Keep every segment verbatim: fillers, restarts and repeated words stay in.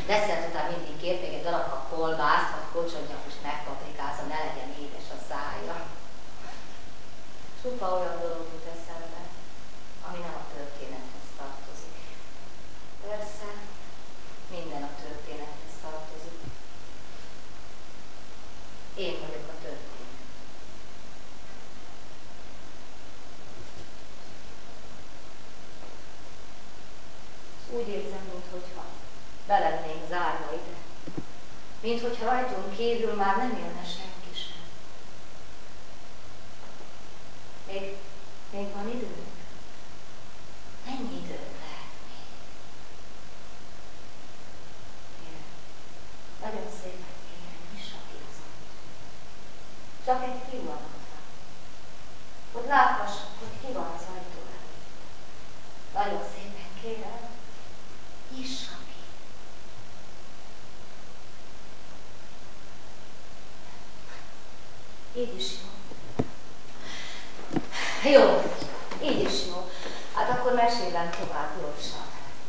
Desszert után mindig kért még egy darabka kolbászt, vagy kocsonyapust megpaprikázza, ne legyen édes a szája. Csupa olyan dolog jut eszembe, ami nem a történethez tartozik. Persze, minden a történethez tartozik. Én vagyok a történet. Úgy érzem, minthogyha be lennénk zárva ide. Minthogyha rajtunk kívül már nem élne senki sem. Még, még van időnk? Mennyi időnk lehet még? Kérem, nagyon szépen kérem, nyissa ki az ajtót. Csak egy pillanatra. Hogy láthassuk, hogy ki van az ajtó előtt. Nagyon szépen kérem, nyissa ki. Így is jó. Jó, így is jó. Hát akkor mesélem tovább gyorsan.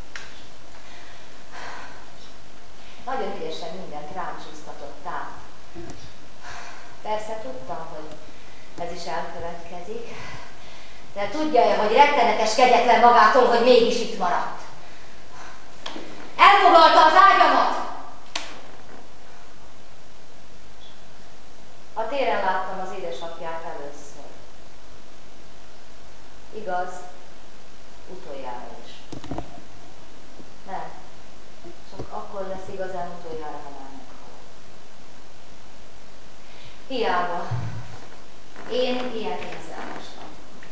Nagyon ügyesen mindent rám csúsztatott. Persze tudtam, hogy ez is elkövetkezik, de tudja-e, hogy rettenetes kegyetlen magától, hogy mégis itt maradt? Elfoglalta az ágyamat! A téren láttam az édesapját először. Igaz, utoljára is. Nem, csak akkor lesz igazán utoljára, ha már meghal. Hiába. Én ilyen érzelmes van.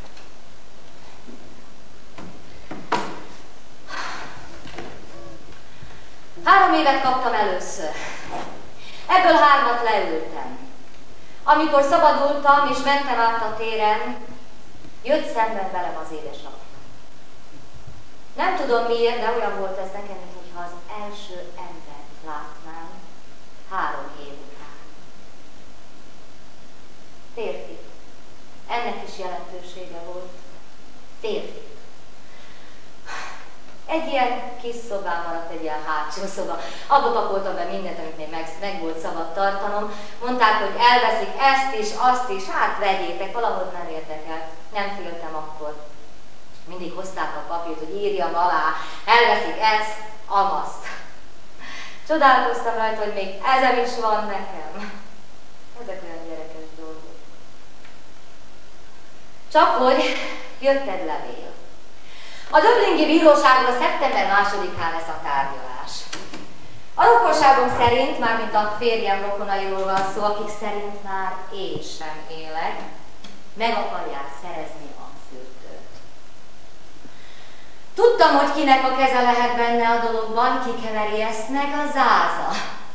Három évet kaptam először. Ebből hármat leültem. Amikor szabadultam és mentem át a téren, jött szemben velem az édesapja. Nem tudom miért, de olyan volt ez nekem, mintha az első embert látnám három év után. Férfi. Ennek is jelentősége volt. Férfi. Egy ilyen kis szobám maradt, egy ilyen hátsó szoba. Abba pakoltam be mindent, amit még meg, meg volt szabad tartanom. Mondták, hogy elveszik ezt is, azt is, hát vegyétek, valahogy nem érdekelt. Nem féltem akkor. Mindig hozták a papírt, hogy írjam alá, elveszik ezt, amaszt. Csodálkoztam rajta, hogy még ezen is van nekem. Ezek olyan gyerekes dolgok. Csak hogy jött egy levél. A Döblingi bíróságon szeptember másodikán lesz a tárgyalás. A rokonságom szerint, mármint a férjem rokonairól van szó, akik szerint már én sem élek, meg akarják szerezni a fürdőt. Tudtam, hogy kinek a keze lehet benne a dologban, kikeveri ezt meg, a Záza.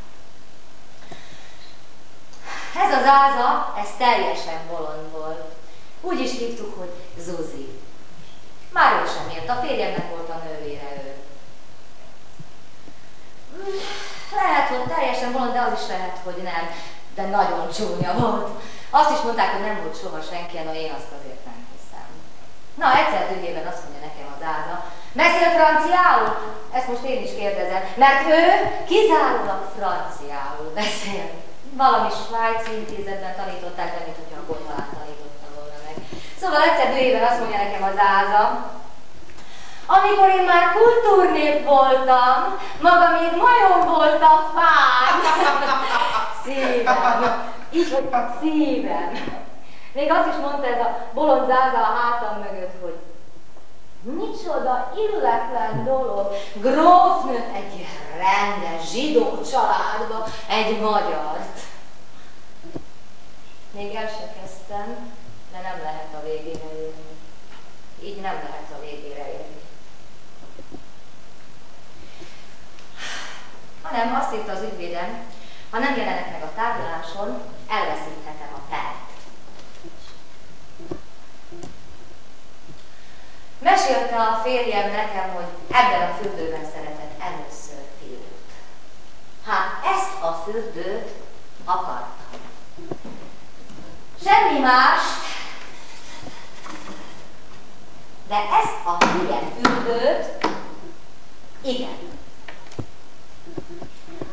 Ez a Záza, ez teljesen bolond volt. Úgy is hívtuk, hogy Zuzi. Már ő sem ért, a férjemnek volt a nővére ő. Lehet, hogy teljesen bolond, de az is lehet, hogy nem. De nagyon csúnya volt. Azt is mondták, hogy nem volt soha senki, no én azt azért nem hiszem. Na, egyszer dühében azt mondja nekem az Áda. Beszél franciául? Ezt most én is kérdezem, mert ő kizárólag franciául beszél. Valami svájci intézetben tanították, de mint hogyha a Konyhalán tanította volna meg. Szóval egyszer dühében azt mondja nekem az Áza, amikor én már kultúrnép voltam, maga még majom volt a fán. Szívem. Így, hogy szívem. Még azt is mondta ez a bolond Záza a hátam mögött, hogy micsoda illetlen dolog, grófnő egy rendes zsidó családba egy magyart. Még el se kezdtem, de nem lehet a végére érni. Így nem lehet a végére érni. Hanem azt írta az ügyvédem, ha nem jelenek meg a tárgyaláson, elveszíthetem a pert. Mesélte a férjem nekem, hogy ebben a fürdőben szeretett először fiút. Hát ezt a fürdőt akartam. Semmi mást, de ezt a hülye fürdőt, igen.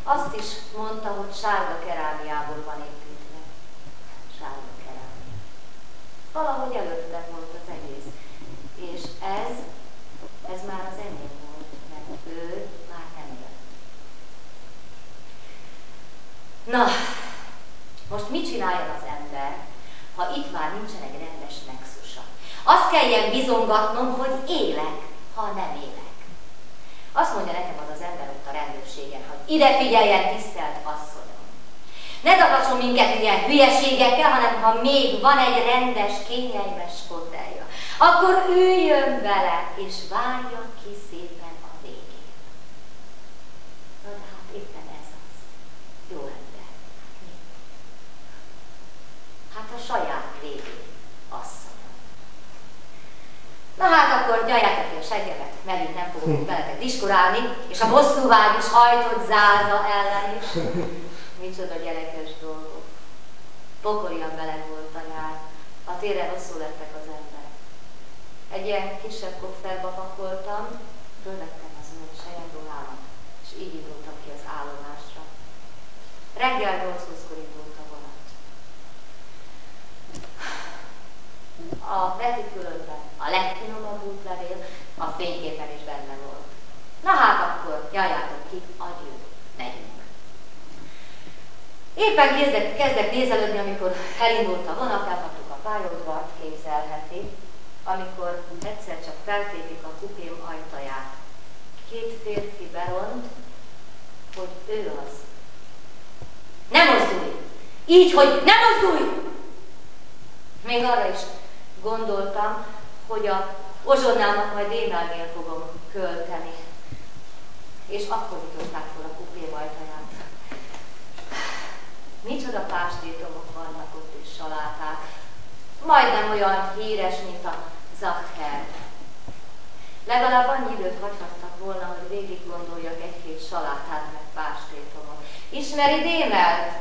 Azt is mondta, hogy sárga kerámiából van építve. Sárga kerámia. Valahogy előtte volt az egész. És ez, ez már az enyém volt, mert ő már nem jött. Na, most mit csináljon az ember, ha itt már nincsen egy rendes nexusa? Azt kelljen bizongatnom, hogy élek, ha nem élek. Azt mondja nekem az az ember ott a rendőrségen, hogy ide figyeljen, tisztelt asszonyom. Ne zakacson minket ilyen hülyeségekkel, hanem ha még van egy rendes, kényelmes fotelja, akkor üljön bele, és várja ki szépen a végén. Na de hát éppen ez az. Jó ember. Mi? Hát a saját végén, asszonyom. Na hát akkor nyaljátok ki a seggemet, megint nem fogok veletek diskurálni, és a bosszúvágy is hajtott záza ellen is. Micsoda gyerekes dolgok. Pokolian meleg volt a nyár, a téren rosszul lettek az emberek. Egy ilyen kisebb kofferba pakoltam, fölvettem az zöld selyemruhámat, és így indultam ki az állomásra. Reggel nyolc-húszkor indult a vonat. A retikülönben a legfinomabb útlevél, a fényképen is benne volt. Na hát akkor, jajjátok ki, adjunk, megyünk. Éppen kezdek, kezdek nézelődni, amikor elindult a vonat, elhagytuk a pályaudvart, képzelheti, amikor egyszer csak feltépik a kupém ajtaját. Két férfi beront, hogy ő az. Ne mozdulj! Így, hogy ne mozdulj! Még arra is gondoltam, hogy a ozsonnámat majd Démelnél fogom költeni. És akkor nyitották fel a kupém ajtaját. Micsoda pástétomok vannak ott és saláták. Majdnem olyan híres, mint a Zacher. Legalább annyi időt hagyhattak volna, hogy végig gondoljak egy-két salátát meg pástétomot. Ismeri Démelt?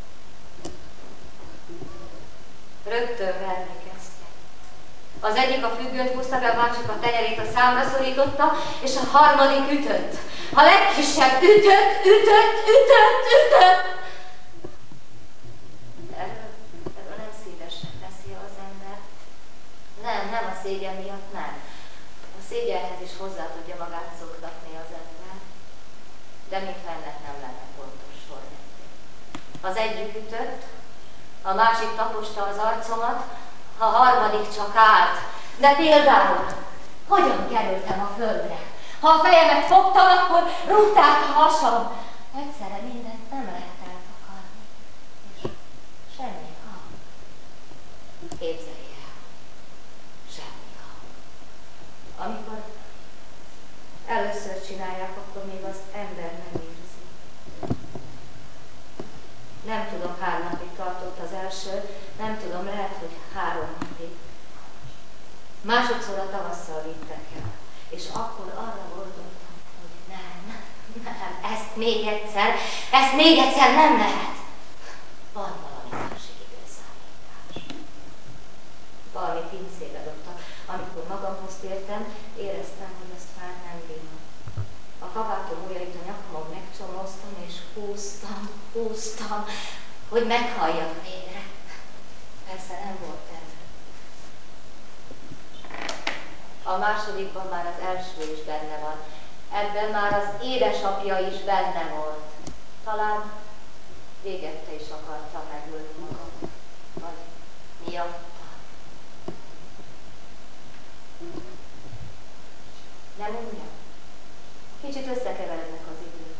Rögtön verni kezdte. Az egyik a függönyt húzta be, a másik a tenyerét a számra szorította, és a harmadik ütött. A legkisebb ütött, ütött, ütött, ütött. Erről, erről nem szívesen beszél az ember. Nem, nem a szégyen miatt, nem. A szégyenhez is hozzá tudja magát szoktatni az ember. De mintha ennek nem lenne pontos sorrendje. Az egyik ütött, a másik taposta az arcomat, a harmadik csak állt. De például, hogyan kerültem a földre? Ha a fejemet fogtam, akkor rúgták a hasam. Egyszerre mindent nem lehet eltakarni. És semmi hang. Képzelj el. Semmi hang. Amikor először csinálják, akkor még az ember nem érzi. Nem tudom, hány napig tartott az első, nem tudom, lehet, hogy három napig. Másodszor a tavasszal vittek el, és akkor arra gondoltam, hogy nem, nem, ezt még egyszer, ezt még egyszer nem lehet. Van valami másik időszámítás. Valami pincébe dobtak. Amikor magamhoz tértem, éreztem, hogy ezt már nem bírom. A kabátom ujjait a nyakamon megcsomóztam, és húztam, húztam, hogy meghalljak végre. Persze nem volt erő. A másodikban már az első is benne van. Ebben már az édesapja is benne volt. Talán végette is akarta megölni magam. Vagy miatta. Nem mondja? Kicsit összekeverednek az idők.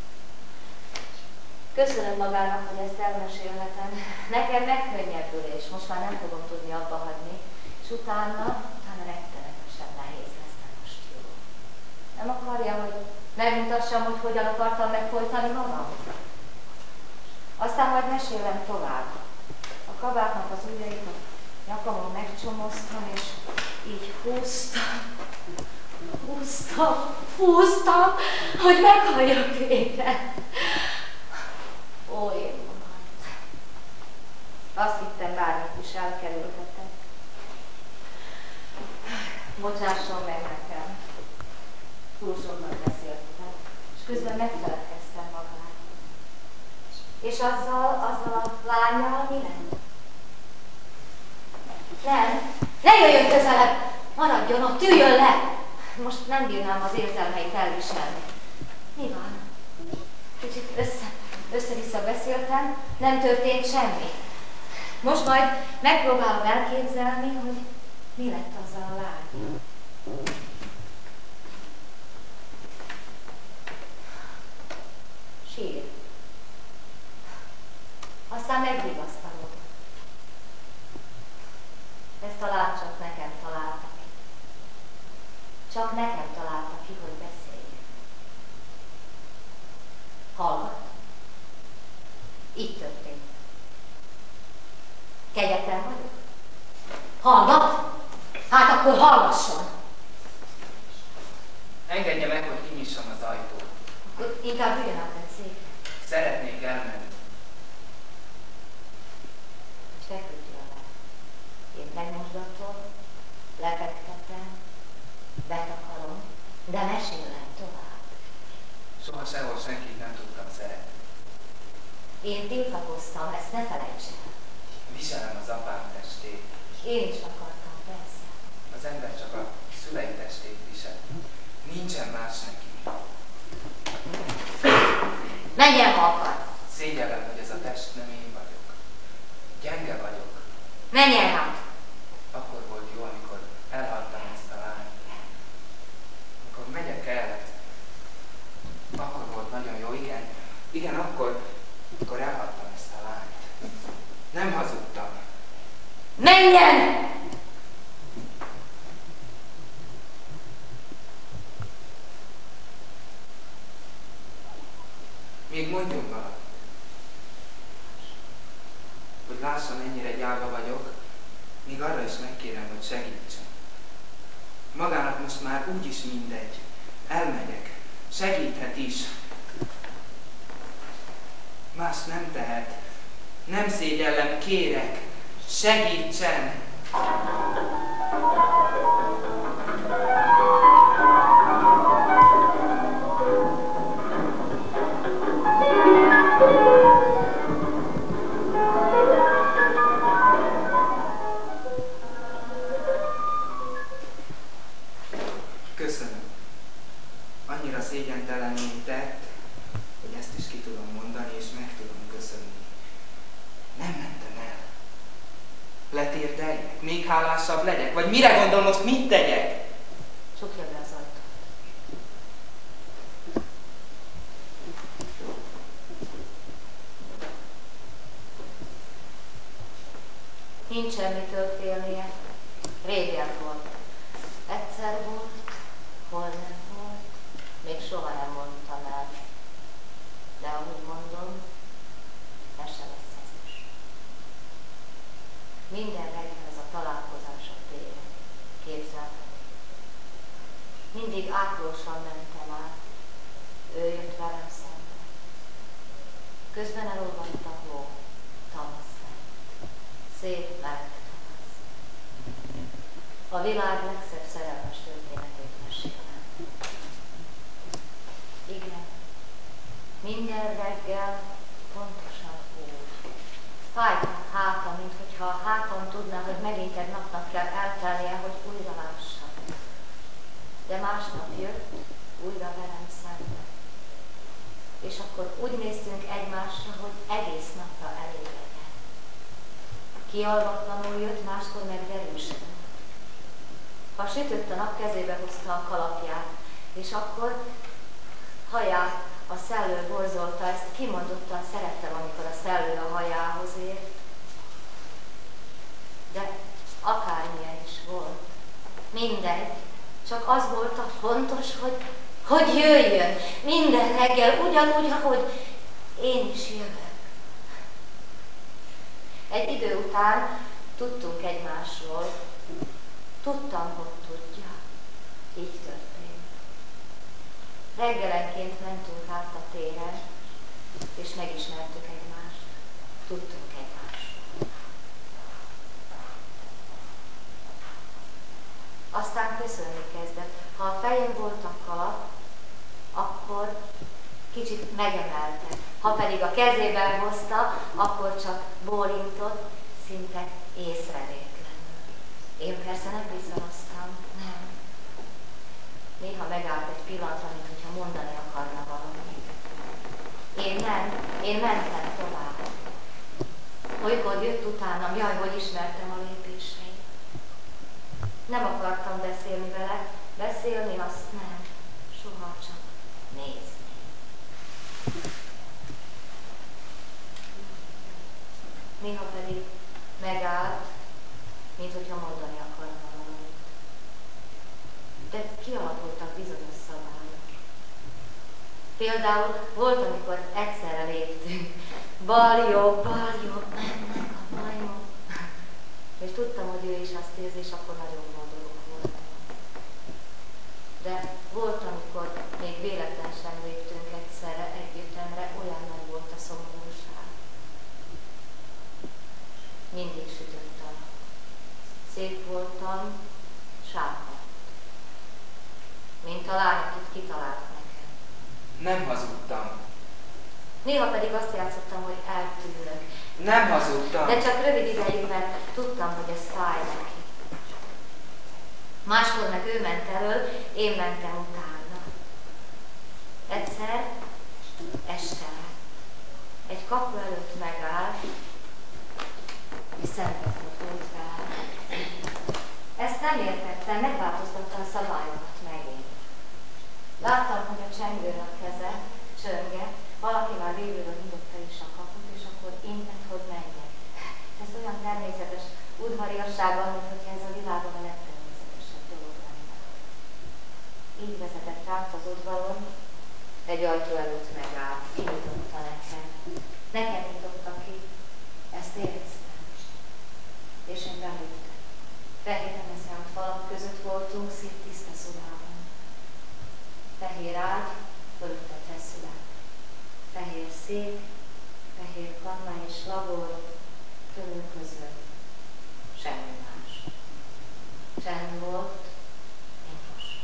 Köszönöm magának, hogy ezt elmesélhetem. Nekem megkönnyebbülés, most már nem fogom tudni abba hagyni. És utána, utána rettenetesen nehéz lesz, nem most jó. Nem akarja, hogy megmutassam, hogy hogyan akartam megfojtani magam? Aztán majd mesélem tovább. A kabátnak az ujjait a nyakamon megcsomoztam, és így húztam. Húztam, húztam, hogy meghalljak végre. Ó, én magam. Azt hittem, bármit is elkerülhetek. Bocsásson meg nekem. Túl sokat beszéltem, és közben megfelelkeztem magáról. És azzal, azzal a lányjal mi lett? Nem, ne jöjjön közelebb! Maradjon ott, üljön le! Most nem bírnám az érzelmeit elviselni. Mi van? Kicsit össze, össze-vissza beszéltem, nem történt semmi. Most majd megpróbálom elképzelni, hogy mi lett azzal a lány. Sír. Aztán megvigasztalod. Ezt a lányt csak nekem találta ki. Csak nekem találta ki, hogy beszéljek. Hallgat. Így történt. Kegyetlen vagyok. Hallgat? Hát akkor hallgasson. Engedje meg, hogy kinyissam az ajtót. Akkor inkább üljön át egy székre. Szeretnék elmenni. És feküdjél le. Én megmosdatom, lefektetem, betakarom, de mesélem tovább. Soha sehol senkit nem tudtam szeretni. Én tiltakoztam, ezt ne felejts el. Viselem az apám testét. Én is akartam, persze. Az ember csak a szülei testét visel. Nincsen más neki. Menj el, ha akar. Szégyellem, hogy ez a test nem én vagyok. Gyenge vagyok. Menj el, hát. Akkor volt jó, amikor elhagytam ezt a lányt. Amikor megyek el, akkor volt nagyon jó, igen. Igen, akkor, akkor elhagytam ezt a lányt. Nem hazudtam. Menjen! Még mondjon valamit. Hogy lássa, mennyire gyáva vagyok, még arra is megkérem, hogy segítsen. Magának most már úgyis mindegy. Elmegyek. Segíthet is. Más nem tehet. Nem szégyellem, kérek. Segítsen! Köszönöm. Annyira szégyentelenül tett, hogy ezt is ki tudom mondani, és meg tudom köszönni. Nem mentem el. Letérdeljek? Még hálásabb legyek? Vagy mire gondol most, mit tegyek? Csukja be az ajtót. Nincs semmitől félnie. Régen volt. Egyszer volt, hol nem volt, még soha nem mondtam el. De ahogy mondom, ez se lesz ezes. Minden reggel ez a találkozás a téren. Képzeltem. Mindig átlósan mentem át. Ő jött velem szembe. Közben elolvadt a hó. Tavasz lett. Szép meleg tavasz. A világ legszebb szerelmes történetét mesélem. Igen. Minden reggel pontosan úgy. Fájt a hátam, minthogyha a hátam tudná, hogy megint egy napnak kell eltelnie, hogy újra lássam. De másnap jött, újra velem szembe. És akkor úgy néztünk egymásra, hogy egész napra elég legyen. Kialvatlanul jött, máskor meg derűsen. Ha sütött a nap, kezébe hozta a kalapját, és akkor haját a szellő borzolta, ezt kimondottan szerettem, amikor a szellő a hajához ért. De akármilyen is volt, mindegy, csak az volt a fontos, hogy, hogy jöjjön minden reggel, ugyanúgy, ahogy én is jövök. Egy idő után tudtunk egymásról, tudtam, hogy tudja, így történt. Reggelenként mentünk át a téren, és megismertük egymást, tudtunk egymásról. Aztán köszönni kezdett. Ha a fején volt a kalap, akkor kicsit megemelte, Ha pedig a kezében hozta, akkor csak bólintott, szinte észrevétlenül. Én persze nem bizonyoztam, nem. Néha megállt egy pillanatra, mint hogyha mondani akarna valamit. Én nem, én mentem tovább. Olykor jött utánam, jaj, hogy ismertem a lépéseit. Nem akartam beszélni vele, beszélni azt nem, soha, csak nézni. Néha pedig megállt, mint hogyha mondani akarna valamit. De kialakultak bizonyos szabályok. Például volt, amikor egyszerre léptünk. Bal-jobb, bal-jobb, mennek a majmok. És tudtam, hogy ő is azt érzi, és akkor nagyon boldogok voltam. De volt, amikor még véletlen sem léptünk egyszerre, együttemre, olyan nagy volt a szomorúság. Mindig sütött a nap. Szép voltam, sápadt. Mint a lány, akit kitalált nekem. Nem hazudtam. Néha pedig azt játszottam, hogy eltűnök. Nem hazudtam. De csak rövid ideig, mert tudtam, hogy ez fáj neki. Máskor meg ő ment elől, én mentem utána. Egyszer este lett. Egy kapu előtt megállt, és szembezni volt vele. Ezt nem értettem, megváltoztattam a szabályokat megint. Láttam, hogy a csengőn a keze csönge, valaki már végülről nyitotta is a kaput, és akkor intett, hogy menjek. Ez olyan természetes udvariassággal, mint hogyha ez a világon a legtermészetesebb dolog lenne. Így vezetett át az udvaron, egy ajtó előtt megállt, kinyitotta nekem. Nekem nyitotta ki, ezt éreztem. És én beléptem. Fehér emeszánt falak között voltunk, szép tiszta szobában. Fehér ágy, fölötte feszület. Fehér szék, fehér kanna és labor, körül között semmi más. Csend volt, én most.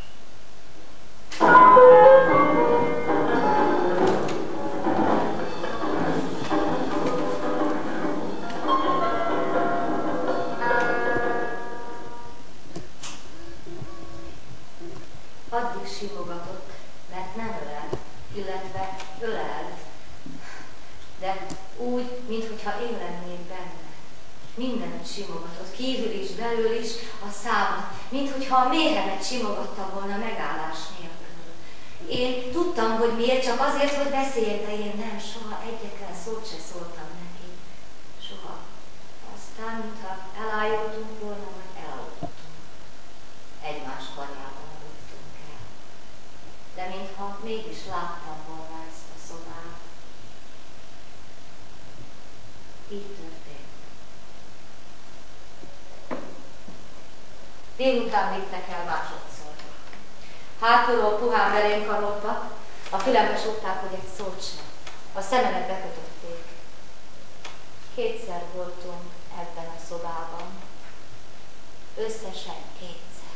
Addig simogatott, mert nem ölelt, illetve ölelt, de úgy, mintha én lennék benne. Mindenet simogatott, kívül is, belül is, a számat, mintha a méhemet simogatta volna megállás nélkül. Én tudtam, hogy miért, csak azért, hogy beszéljek, de én nem, soha egyetlen szót se szóltam neki. Soha. Aztán, mintha elájultunk volna, vagy elaludtunk. Egymás karjában aludtunk el. De mintha mégis láttam volna ezt a szobát. Így történt. Délután vittek el másodszor. Hátulról puhán belém karoltak, a fülembe súgták, hogy egy szót sem. A szememet bekötötték. Kétszer voltunk ebben a szobában. Összesen kétszer.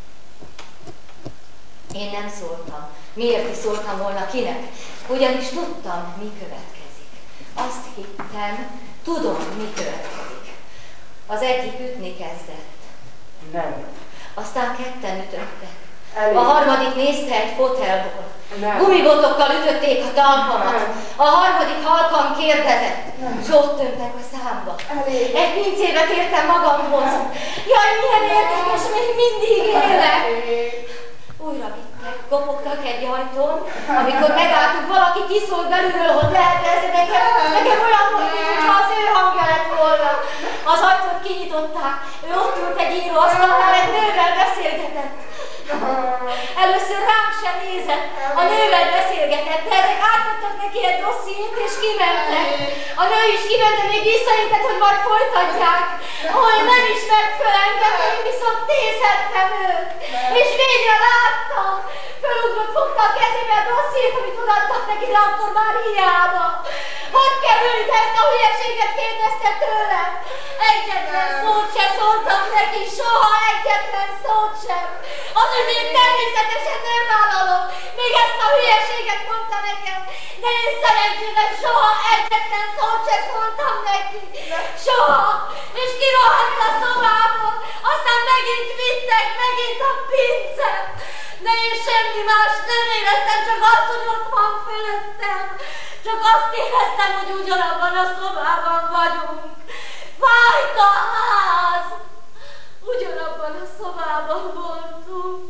Én nem szóltam. Miért is szóltam volna kinek? Ugyanis tudtam, mi következik. Azt hittem, tudom, mi következik. Az egyik ütni kezdett. Nem. Aztán ketten ütöttek. Elég. A harmadik nézte egy fotelból. Nem. Gumibotokkal ütötték a talpamat. Nem. A harmadik halkan kérdezett. És ott tömtek a számba. Elég. Egy pincébe tértem magamhoz. Jaj, milyen érdekes, még mindig élek. Újra vittek, kopogtak egy ajtón. Amikor megálltunk, valaki kiszólt belülről, hogy lehet ez, nekem, nekem olyan volt, mintha az ő hangja lett volna. Az ajtót kinyitották, ő ott ült egy íróasztalnál, egy nővel beszélgetett. Először rám sem nézett, a nővel beszélgetett, de ezek átadtak neki egy dossziét és kimentek. A nő is kiment, de még visszaintett, hogy majd folytatják. Ahol nem ismert föl engem, én viszont nézhettem őt. És végre láttam. Fölugrott, fogta a kezébe a dossziét, amit odaadtak neki, de akkor már hiába. Hogy került ezt a hülyeséget, kérdezte tőlem. Egyetlen szót se szóltam neki, soha egyetlen szót sem. Az ügyét természetesen nem vállalom. Még ezt a hülyeséget mondta nekem, de én szerencsére soha egyetlen szót sem szóltam neki. Soha. És kirohant a szobából. Aztán megint vittek, megint a pince. De én semmi más nem éreztem, csak azt, hogy ott van fölöttem. Csak azt éreztem, hogy ugyanabban a szobában vagyunk. Fájt a ház. Ugyanabban a szobában voltunk.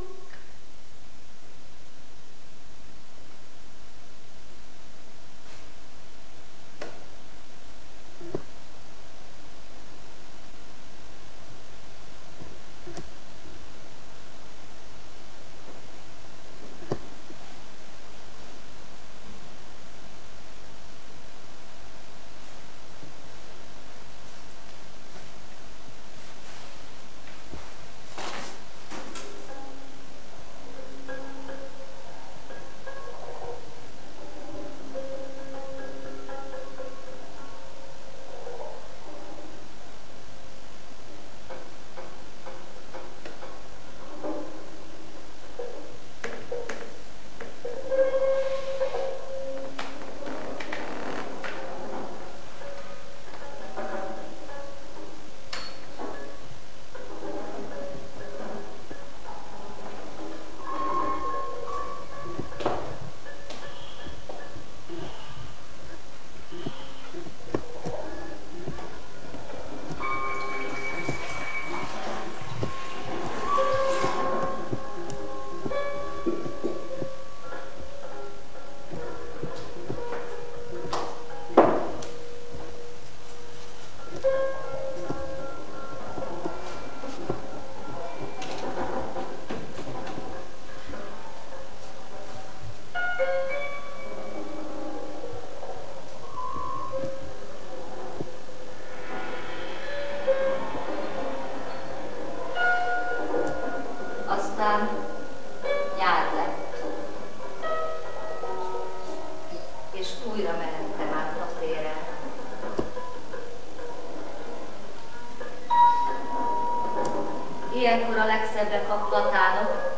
Ilyenkor a legszebbek a platánok,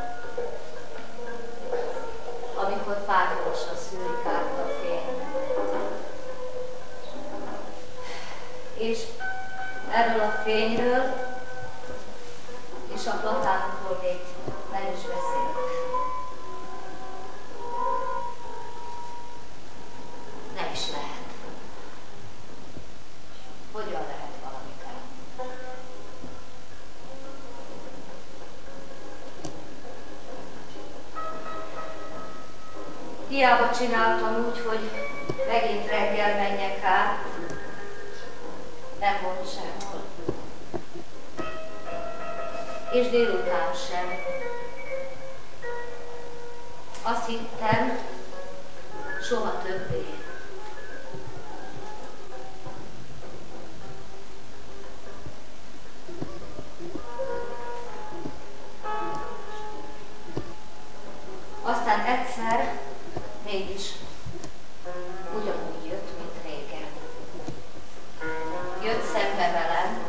amikor fájdalmasra szűrik át a fény. És erről a fényről és a platánokról még nem is beszélek. Nem is lehet. Hogyan lehet valamit el? Hiába csináltam úgy, hogy megint reggel menjek át, nem volt sehol. És délután sem. Azt hittem, soha többé. Aztán egyszer mégis ugyanúgy jött, mint régen. Jött szembe velem.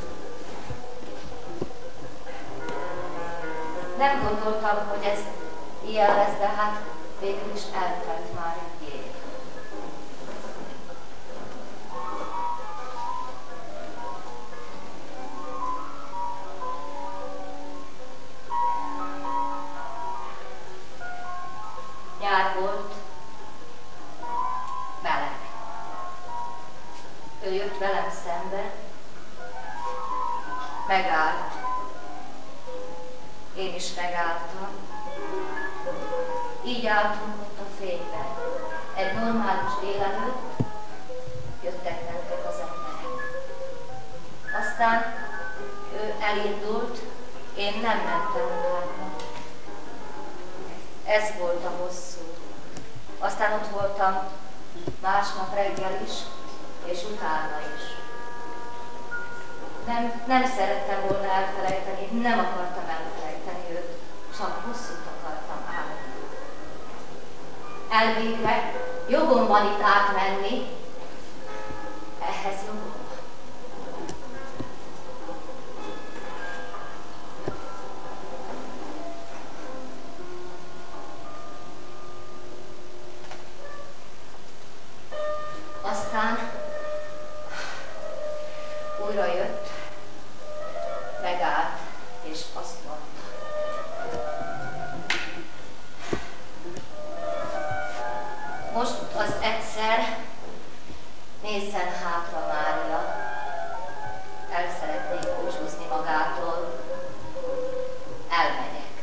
Nem gondoltam, hogy ez ilyen lesz, de hát végül is eltelt már egy év. Nyár volt, meleg. Ő jött velem szembe, megállt. Én is megálltam. Így álltunk ott a fényben. Egy normális délelőtt jöttek-mentek az emberek. Aztán ő elindult, én nem mentem utána. Ez volt a hosszú. Aztán ott voltam másnap reggel is, és utána is. Nem, nem szerettem volna elfelejteni, nem akartam elfelejteni őt, csak hosszút akartam állni. Elvégre jogom van itt átmenni, ehhez jogom van. Most az egyszer nézzen hátra, Mária. El szeretnék búcsúzni magától. Elmegyek.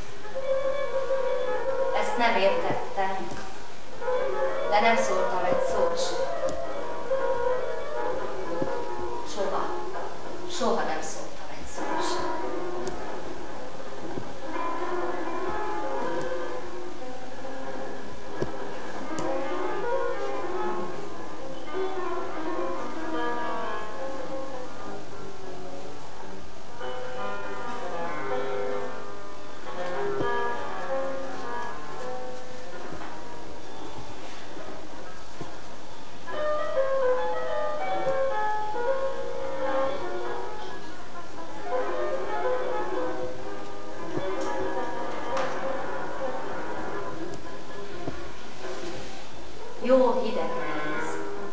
Ezt nem értettem, de nem szóltam egy szót sem. Soha, soha nem szóltam egy szót sem. Jó hideg nehéz.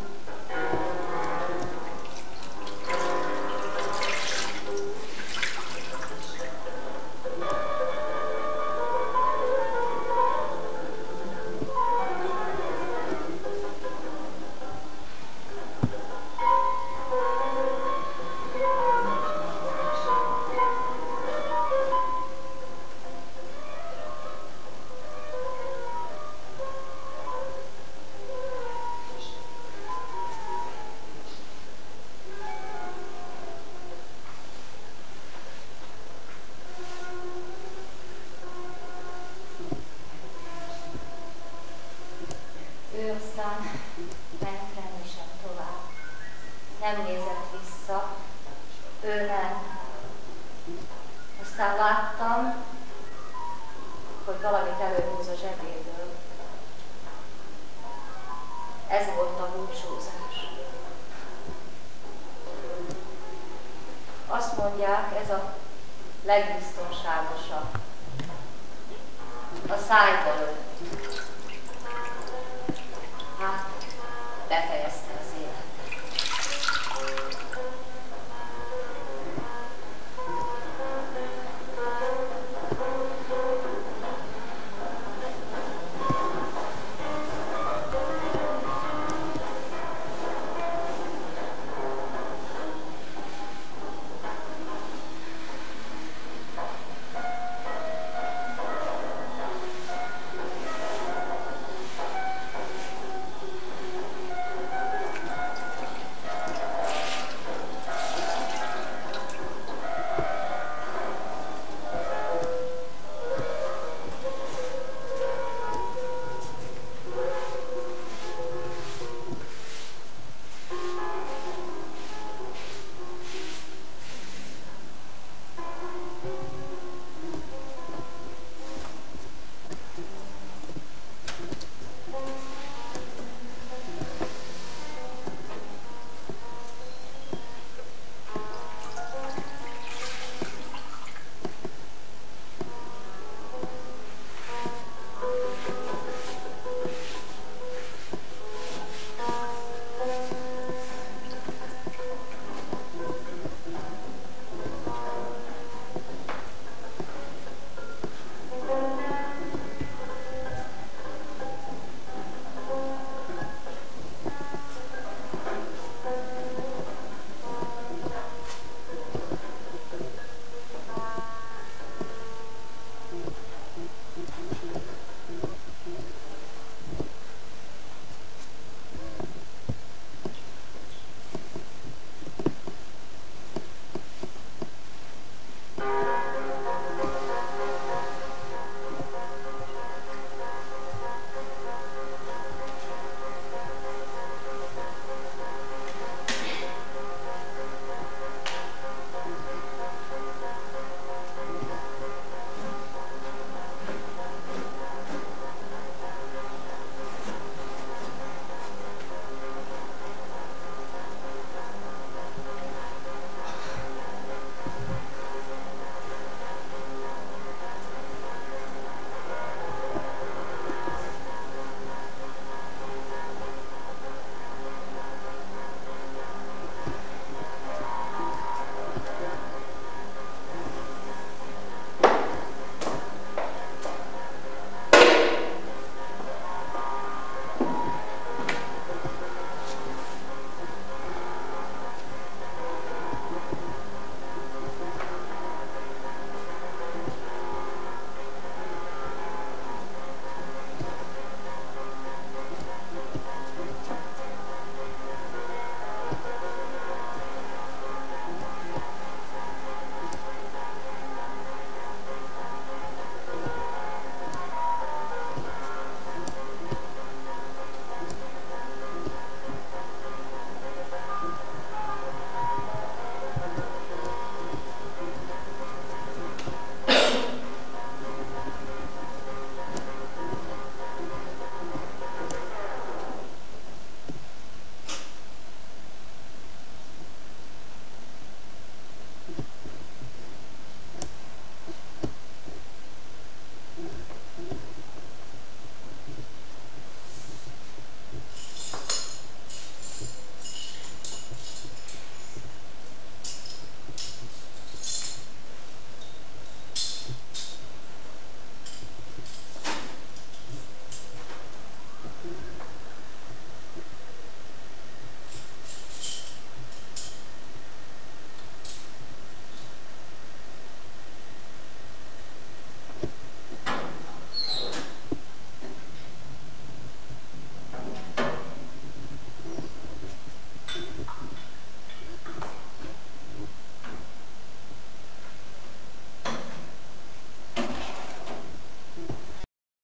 Ő aztán ment rendesen tovább. Nem nézett vissza. Ő nem. Aztán láttam, hogy valamit előhúz a zsebéből. Ez volt a búcsúzás. Azt mondják, ez a legbiztonságosabb. A szájba lőtt. Hát, befejeztem.